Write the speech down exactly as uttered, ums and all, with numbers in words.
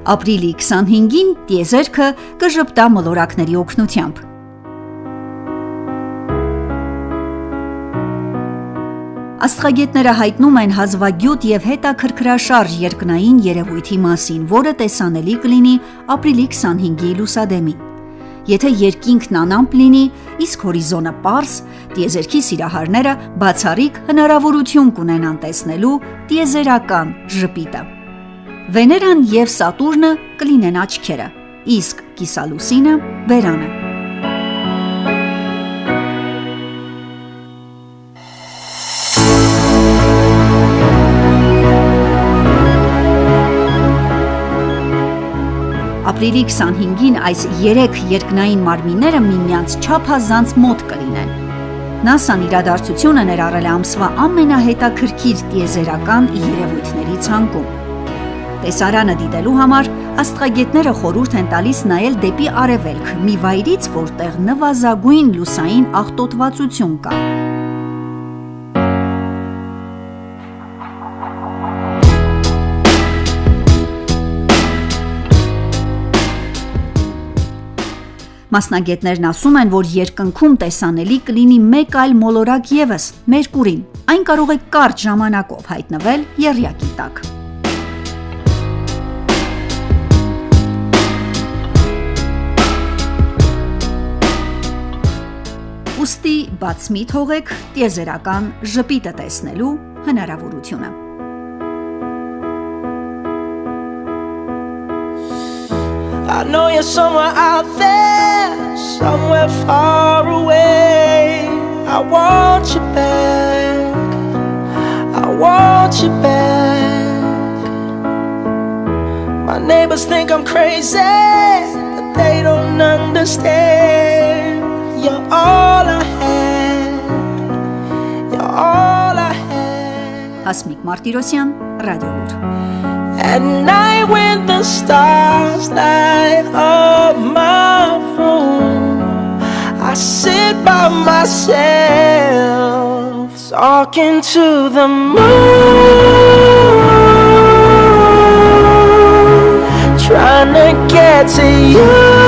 Ապրիլի քսանհինգին տիեզերքը կժպտա մոլորակների օգնությամբ։ Աստղագետները հայտնում են հազվագյուտ և հետաքրքրաշարժ երկնային երևույթի մասին, որը տեսանելի կլինի ապրիլի քսանհինգի լուսադեմին։ Եթե երկինքն անամպ լինի, իսկ հորիզոնը պարզ, տիեզերքի սիրահարները բացառիկ հնարավորություն կունենան տեսնելու տիեզերական ժպիտը։ Վեներան և Սատուրնը կլինեն աչքերը, իսկ կիսալուսինը բերանը։ Ապրիլի քսանհինգին այս երեք երկնային մարմինները միմյանց չափազանց մոտ կլինեն։ ՆԱՍԱ-ն իրադարձությունը ներառել է ամսվա ամենահետաքրքիր տիեզերական երևույթների ցանկում։ Տեսարանը դիտելու համար աստղագետները խորհուրդ են տալիս նայել դեպի արևելք, մի վայրից, որտեղ նվազագույն լուսային աղտոտվածություն կա։ Մասնագետներն ասում են, որ երկնքում տեսանելի կլինի մեկ այլ մոլորակ ևս՝ Մերկուրին։ Այն կարող է կարճ ժամանակով հայտնվել եռյակի տակ։ Ուստի բաց մի թողեք տիեզերական ժպիտը տեսնելու հնարավորությունը։ I know you're somewhere out there, somewhere far away. I want you back, I want you back. My neighbors think I'm crazy, but they don't understand. You're all I had, you're all I had. Հասմիկ Մարտիրոսյան, Ռադիոլուր։ At night when the stars light up my room, I sit by myself talking to the moon, trying to get to you.